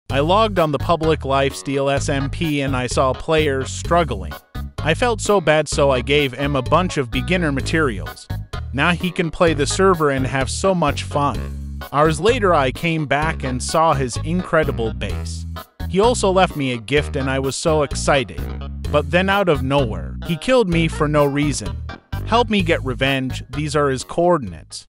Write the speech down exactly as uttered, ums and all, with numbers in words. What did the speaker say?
I logged on the public Lifesteal S M P and I saw players struggling. I felt so bad, so I gave him a bunch of beginner materials. Now he can play the server and have so much fun. Hours later, I came back and saw his incredible base. He also left me a gift and I was so excited. But then out of nowhere, he killed me for no reason. Help me get revenge. These are his coordinates.